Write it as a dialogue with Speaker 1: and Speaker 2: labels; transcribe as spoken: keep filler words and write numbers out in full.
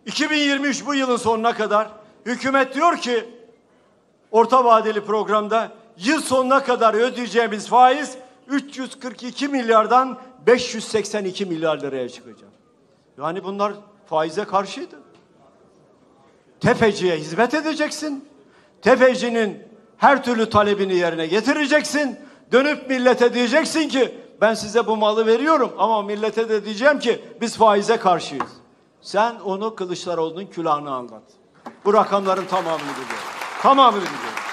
Speaker 1: iki bin yirmi üç bu yılın sonuna kadar hükümet diyor ki orta vadeli programda yıl sonuna kadar ödeyeceğimiz faiz üç yüz kırk iki milyardan beş yüz seksen iki milyar liraya çıkacak. Yani bunlar faize karşıydı. Tefeciye hizmet edeceksin. Tefecinin her türlü talebini yerine getireceksin. Dönüp millete diyeceksin ki ben size bu malı veriyorum ama millete de diyeceğim ki biz faize karşıyız. Sen onu Kılıçdaroğlu'nun külahına anlat. Bu rakamların tamamını biliyorum. Tamamını biliyorum.